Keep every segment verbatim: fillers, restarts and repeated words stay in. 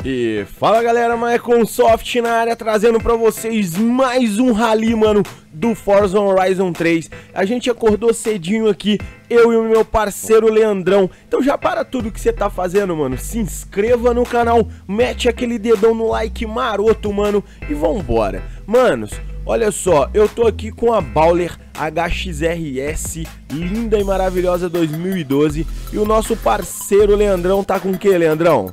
E fala galera, Maiconsoft na área, trazendo pra vocês mais um rally, mano, do Forza Horizon três. A gente acordou cedinho aqui, eu e o meu parceiro Leandrão. Então já para tudo que você tá fazendo, mano, se inscreva no canal, mete aquele dedão no like maroto, mano, e vambora. Manos, olha só, eu tô aqui com a Bowler H X R S, linda e maravilhosa dois mil e doze. E o nosso parceiro Leandrão tá com o que, Leandrão?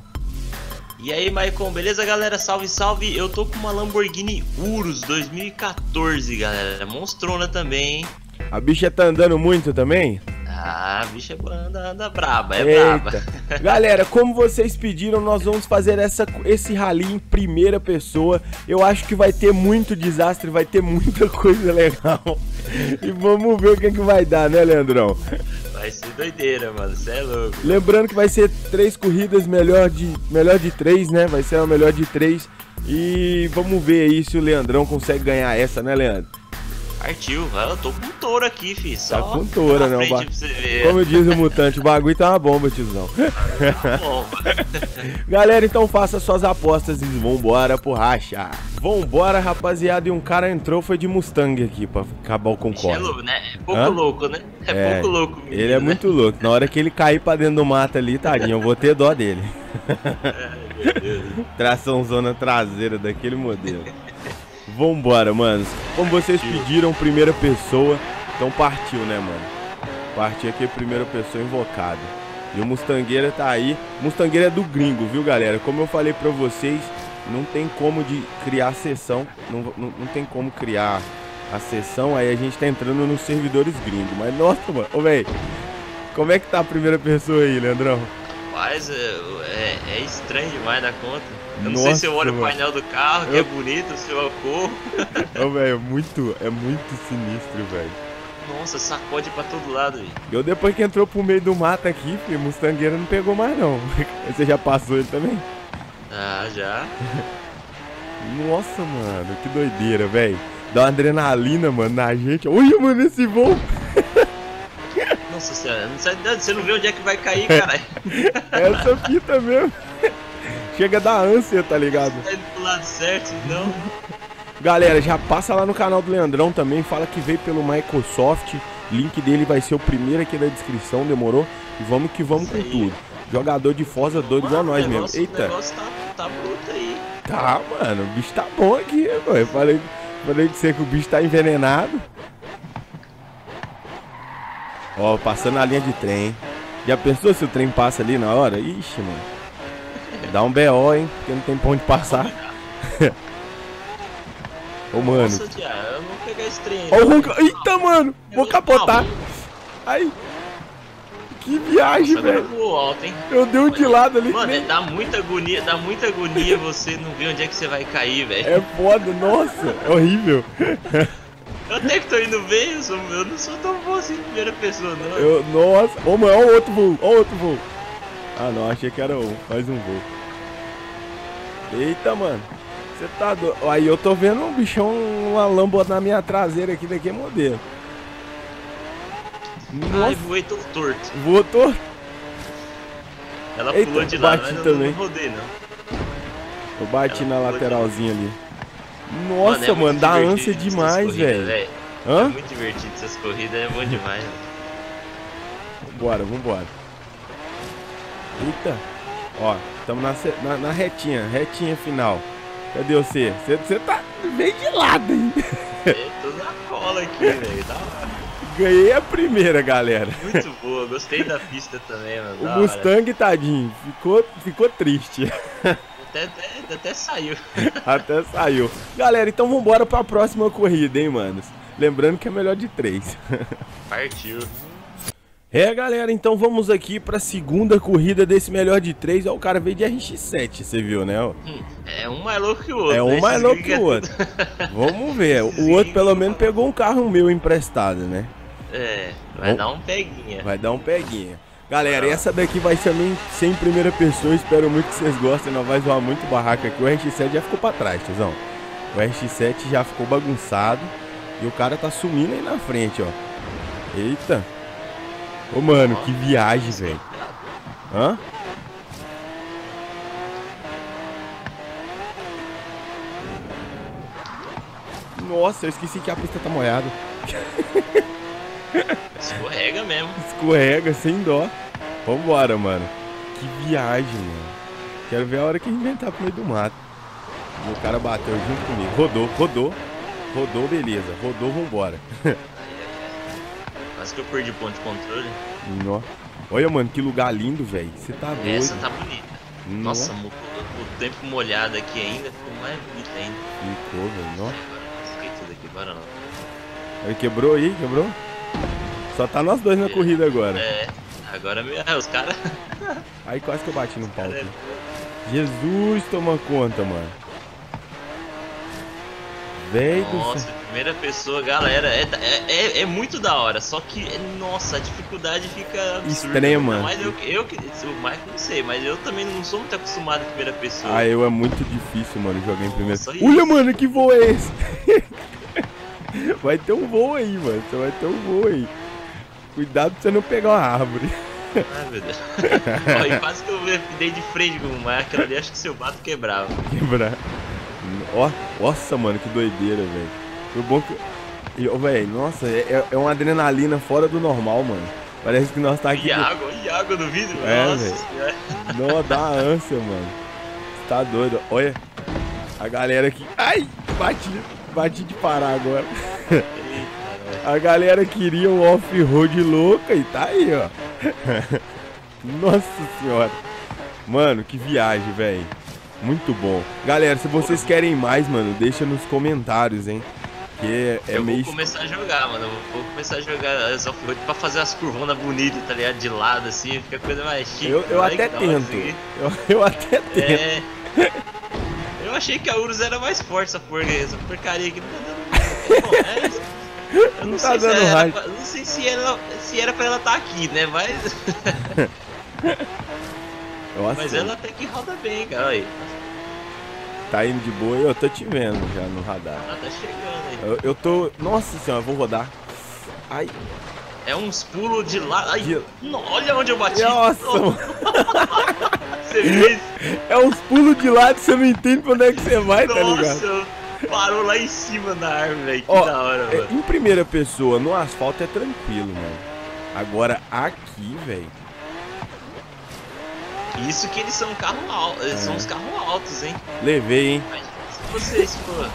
E aí, Maicon, beleza, galera? Salve, salve! Eu tô com uma Lamborghini Urus dois mil e quatorze, galera. Monstrona também, hein? A bicha tá andando muito também? Ah, a bicha anda, anda braba, é Eita. braba. Galera, como vocês pediram, nós vamos fazer essa, esse rally em primeira pessoa. Eu acho que vai ter muito desastre, vai ter muita coisa legal. E vamos ver o que, é que vai dar, né, Leandrão? Vai ser doideira, mano, cê é louco. Lembrando que vai ser três corridas, melhor de, melhor de três, né? Vai ser a melhor de três. E vamos ver aí se o Leandrão consegue ganhar essa, né, Leandro? Partiu, eu tô com touro aqui, fi. Só tá com touro, né? Ba... Ver. Como diz o mutante, o bagulho tá uma bomba, tiozão. Tá bom, galera, então faça suas apostas e vambora pro racha. Vambora, rapaziada. E um cara entrou, foi de Mustang aqui pra acabar o concorde. É louco, né? É pouco Hã? louco, né? É, é pouco louco. Menino, ele é né? muito louco. Na hora que ele cair pra dentro do mato ali, tadinho, eu vou ter dó dele. Ai, meu Deus. Tração zona traseira daquele modelo. Vambora, manos. Como vocês pediram, primeira pessoa. Então partiu, né, mano? Partiu aqui, primeira pessoa invocada. E o Mustangueira tá aí. Mustangueira é do gringo, viu, galera? Como eu falei pra vocês, não tem como de criar sessão. Não, não, não tem como criar a sessão. Aí a gente tá entrando nos servidores gringos. Mas, nossa, mano. Ô, velho. Como é que tá a primeira pessoa aí, Leandrão? Rapaz, é, é, é estranho demais da conta. Eu não Nossa, sei se eu olho mano. o painel do carro, que eu... é bonito, se eu corro. Ô, velho, é muito, é muito sinistro, velho. Nossa, sacode pra todo lado, velho. Eu depois que entrou pro meio do mato aqui, filho, Mustangueira não pegou mais não. Você já passou ele também? Ah, já. Nossa, mano, que doideira, velho. Dá uma adrenalina, mano, na gente. Olha, mano, esse voo. Nossa senhora, você não vê onde é que vai cair, caralho. Essa fita mesmo. Chega da ânsia, tá ligado? Você tá indo pro lado certo, não? Galera, já passa lá no canal do Leandrão também. Fala que veio pelo Maiconsoft. Link dele vai ser o primeiro aqui da descrição, demorou? E vamos que vamos com tudo. Jogador de Forza doido igual nós mesmo. Eita. O negócio tá, tá bruto aí. Tá, mano, o bicho tá bom aqui, mano. Eu falei, falei de ser que o bicho tá envenenado. Ó, passando a linha de trem, hein? Já pensou se o trem passa ali na hora? Ixi, mano. Dá um B O, hein? Porque não tem pra onde passar. Ô, mano. Nossa, tia, eu vou pegar esse trem. Ó, o Ronca. Eita, mano. Vou capotar. Ai. Que viagem, velho. Alto, hein? Eu dei um de lado ali. Mano, nem... dá muita agonia, dá muita agonia você não ver onde é que você vai cair, velho. É foda, nossa. É horrível. Eu até que tô indo ver, eu, sou, eu não sou tão bom assim em primeira pessoa, não. Eu, nossa. Ô, mano, ó o outro voo. Ó o outro voo. Ah, não, achei que era um. Mais um voo. Eita, mano. Você tá doido. Aí eu tô vendo um bichão, uma Lambo na minha traseira aqui, daqui é modelo. Nossa. Ai, voei todo torto. Voou torto? Ela Eita, pulou de lado, bati mas também. eu não rodei, não. Eu bati Ela na lateralzinha ali. Nossa, mano, é mano, dá ânsia essas demais, corridas, velho. É Hã? muito divertido essas corridas, é bom demais. Vambora, vambora. Eita. Ó, estamos na, na, na retinha, retinha final. Cadê você? Você tá bem de lado, hein? Eu tô na cola aqui, velho. Da hora. Ganhei a primeira, galera. Muito boa, gostei da pista também, mano. O da Mustang, hora. Tadinho, ficou, ficou triste. Até, até, até saiu. Até saiu. Galera, então vambora pra próxima corrida, hein, manos? Lembrando que é melhor de três. Partiu. É, galera, então vamos aqui pra segunda corrida desse melhor de três. Ó, o cara veio de R X sete, você viu, né? Ó. É um mais louco que o outro. É um né? mais Esses louco que o é outro. tudo... Vamos ver. O outro pelo menos pegou um carro meu emprestado, né? É, vai Vamos... dar um peguinha. Vai dar um peguinha. Galera, essa daqui vai ser sem primeira pessoa. Espero muito que vocês gostem. Nós vamos zoar muito barraca aqui. O R X sete já ficou pra trás, tiozão. O R X sete já ficou bagunçado. E o cara tá sumindo aí na frente, ó. Eita. Ô, mano, que viagem, velho. Hã? Nossa, eu esqueci que a pista tá molhada. Escorrega mesmo. Escorrega, sem dó. Vambora, mano. Que viagem, mano. Quero ver a hora que inventar pro meio do mato. E o cara bateu junto comigo. Rodou, rodou. Rodou, beleza. Rodou, vambora. Quase que eu perdi o ponto de controle. Nó. Olha, mano, que lugar lindo, velho. Você tá doido. Essa tá bonita. Nó. Nossa, o, o tempo molhado aqui ainda ficou mais bonito ainda. Ficou, velho. Nó. Fiquei tudo aqui, bora não. Aí, quebrou aí, quebrou? Só tá nós dois na corrida agora. É, agora é, os caras. Aí quase que eu bati no pau aqui. Jesus, toma conta, mano. Véi do Nossa, céu. primeira pessoa, galera, é, é, é, é muito da hora, só que, nossa, a dificuldade fica absurda. Extrema. Mas eu, eu, que o Michael não sei, mas eu também não sou muito acostumado em primeira pessoa. Ah, eu é muito difícil, mano, jogar em primeira. Nossa, Olha, isso. mano, que voo é esse? Vai ter um voo aí, mano. Você vai ter um voo aí. Cuidado pra você não pegar uma árvore. Ai, meu Deus. Ó, e quase que eu dei de frente com o Michael, aquela ali, acho que seu bato quebrava. Quebrar. Ó, nossa, mano, que doideira, velho. Foi bom que. E, ó, velho, nossa, é, é uma adrenalina fora do normal, mano. Parece que nós tá aqui. E água, e água no vidro, É, nossa véio. senhora. Não, dá uma ânsia, mano. Você tá doido. Olha. A galera aqui. Ai! Bati, bati de parar agora. A galera queria um off-road louca e tá aí, ó. Nossa senhora. Mano, que viagem, velho. Muito bom. Galera, se vocês querem mais, mano, deixa nos comentários, hein. Que é, é eu meio... vou começar a jogar, mano. Eu vou começar a jogar as off-road pra fazer as curvonas bonitas, tá ligado? De lado, assim, fica coisa mais chique. Eu, eu Vai até que da hora isso tento. aqui. Eu, eu até tento. É. Eu achei que a Urus era mais forte, essa, porca, essa porcaria aqui. Não tá dando. Bom, é isso. Eu não, Não sei tá se dando era, raio. pra- não sei se era, se era pra ela estar aqui, né? Mas. Nossa, Mas ela até que roda bem, cara. Olha aí. tá indo de boa. Eu tô te vendo já no radar. Ela tá chegando aí. Eu, eu tô... Nossa senhora, eu vou rodar. Ai, É uns pulos de lá. Ai, De- no- olha onde eu bati. nossa, Oh, mano. você fez. É uns pulos de lado que você não entende pra onde é que você vai, tá ligado? Nossa, parou lá em cima da árvore, velho. Que Ó, da hora, é, mano. em primeira pessoa, no asfalto é tranquilo, mano. Agora aqui, velho. Isso que eles são carro alto. Eles É. são os carros altos, hein? Levei, hein? Mas se vocês, pô.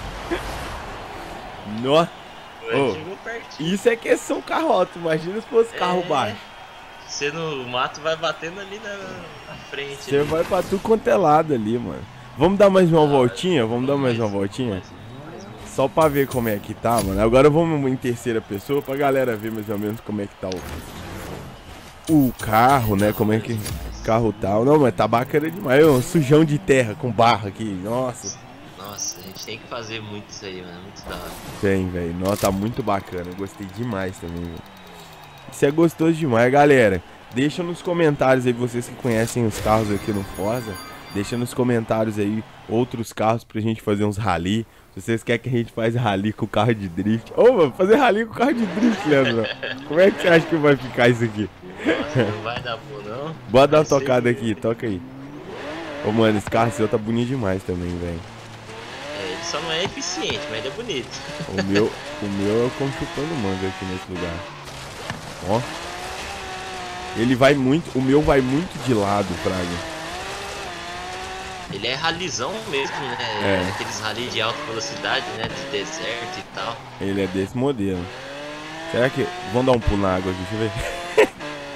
Nó. Ô, Chegou pertinho. isso é que são carro alto. Imagina se fosse carro É. baixo. Você no mato vai batendo ali na, na frente. Você ali. vai pra tudo quanto é lado ali, mano. Vamos dar mais uma voltinha? Vamos dar mais uma voltinha? Só pra ver como é que tá, mano. Agora vamos em terceira pessoa pra galera ver mais ou menos como é que tá o, o carro, né? Como é que o carro tá. Não, mas tá bacana demais. É um sujão de terra com barro aqui. Nossa. Nossa, a gente tem que fazer muito isso aí, mano. Muito da hora. Tem, velho. Nossa, tá muito bacana. Eu gostei demais também, velho. Isso é gostoso demais, galera. Deixa nos comentários aí, vocês que conhecem os carros aqui no Forza. Deixa nos comentários aí outros carros pra gente fazer uns rally. Se vocês querem que a gente faça rally com carro de drift. Ô, mano, fazer rally com carro de drift, Leandro. Como é que você acha que vai ficar isso aqui? Nossa, não vai dar bom, não. Bora dar uma Vai ser- tocada aqui, toca aí. Ô, mano, esse carro seu tá bonito demais também, velho. É, ele só não é eficiente, mas ele é bonito. O meu, o meu é o como chupando manga aqui nesse lugar. Ó. Ele vai muito, o meu vai muito de lado, Fraga. Ele é ralizão mesmo, né? É. Aqueles rally de alta velocidade, né? De deserto e tal. Ele é desse modelo. Será que... Vamos dar um pulo na água aqui, deixa eu ver.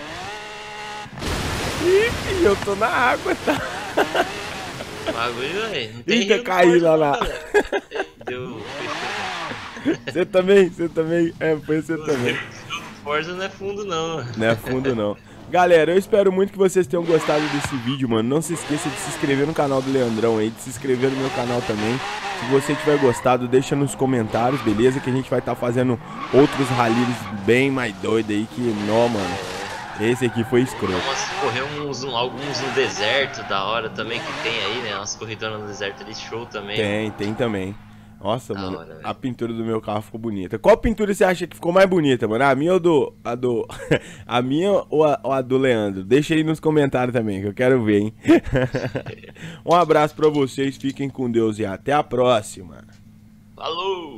Ih, filho, eu tô na água, tá? O bagulho, velho. Não tem Eita, rio no caí Forza, lá não, lá. galera. Deu. Você também, você também. É, foi você também. O Forza não é fundo, não. Não é fundo, não. Galera, eu espero muito que vocês tenham gostado desse vídeo, mano. Não se esqueça de se inscrever no canal do Leandrão aí, de se inscrever no meu canal também. Se você tiver gostado, deixa nos comentários, beleza? Que a gente vai estar fazendo outros rallies bem mais doidos aí que, não, mano. Esse aqui foi escroto. Vamos correr uns, um- alguns no deserto da hora também que tem aí, né? Umas corridonas no deserto ali, show também. Tem, tem também. Nossa, Da mano, hora, velho. a pintura do meu carro ficou bonita. Qual pintura você acha que ficou mais bonita, mano? A minha ou do... A do... a minha ou a, ou a do Leandro? Deixa aí nos comentários também, que eu quero ver, hein? Um abraço pra vocês, fiquem com Deus e até a próxima. Falou!